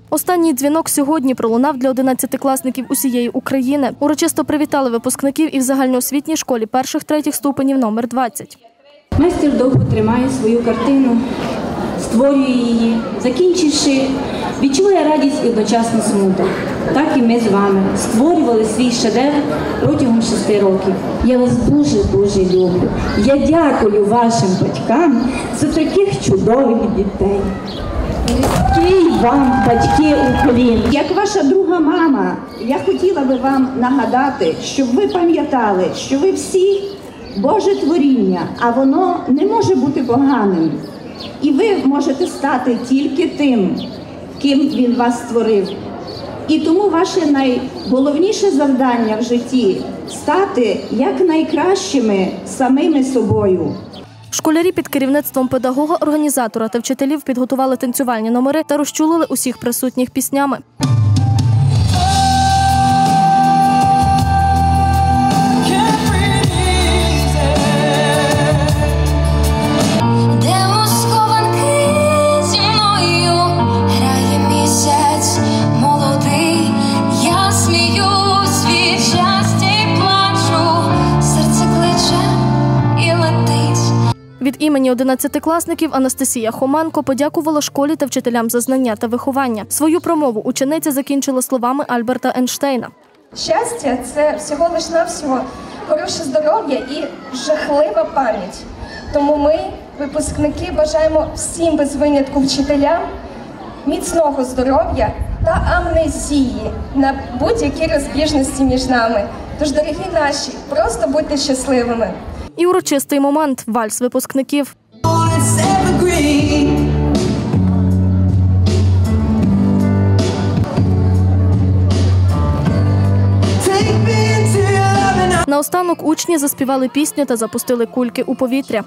Останній дзвінок сьогодні пролунав для 11-класників усієї України. Урочисто привітали випускників і в загальноосвітній школі перших-третіх ступенів номер 20. Майстер довго тримає свою картину, створює її, закінчивши, відчуває радість і одночасно смуток. Так і ми з вами створювали свій шедевр протягом 6 років. Я вас дуже-дуже люблю. Я дякую вашим батькам за таких чудових дітей. Який вам, батьки, уклін. Як ваша друга мама, я хотіла би вам нагадати, щоб ви пам'ятали, що ви всі Боже творіння, а воно не може бути поганим. І ви можете стати тільки тим, ким Він вас створив. І тому ваше найголовніше завдання в житті – стати якнайкращими самими собою. Школярі під керівництвом педагога, організатора та вчителів підготували танцювальні номери та розчулили усіх присутніх піснями. Від імені 11-класників Анастасія Хоменко подякувала школі та вчителям за знання та виховання. Свою промову учениця закінчила словами Альберта Ейнштейна. Щастя – це всього-лиш-навсього хороше здоров'я і жахлива пам'ять. Тому ми, випускники, бажаємо всім без винятку вчителям міцного здоров'я та амнезії на будь-які розбіжності між нами. Тож, дорогі наші, просто будьте щасливими. І урочистий момент – вальс випускників. Наостанок учні заспівали пісню та запустили кульки у повітря.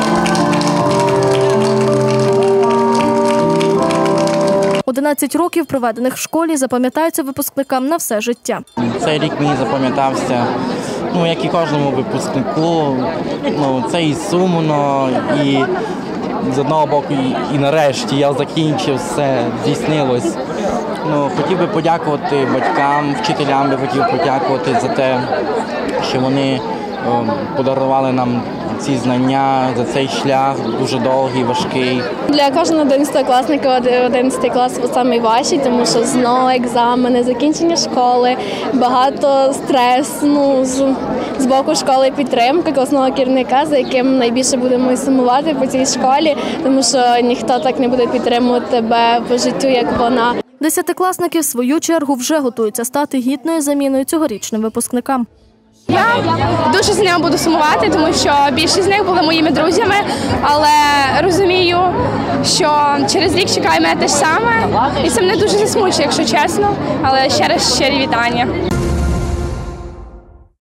«11 років, проведених в школі, запам'ятаються випускникам на все життя. Цей рік мені запам'ятався, як і кожному випускнику. Це і сумно, і з одного боку, і нарешті я закінчив, все здійснилось. Хотів би подякувати батькам, вчителям би хотів подякувати за те, що вони подарували нам ці знання, за цей шлях дуже довгий, важкий. Для кожного 11-класника 11 клас найважчий, тому що знову екзамени, закінчення школи, багато стресу, з боку школи підтримка класного керівника, за яким найбільше будемо сумувати по цій школі, тому що ніхто так не буде підтримувати тебе по життю, як вона. 10-класники, в свою чергу, вже готуються стати гідною заміною цьогорічним випускникам. Я дуже з ними буду сумувати, тому що більшість з них були моїми друзями, але розумію, що через рік чекає мене те ж саме, і це мене дуже засмучує, якщо чесно, але ще раз щирі вітання.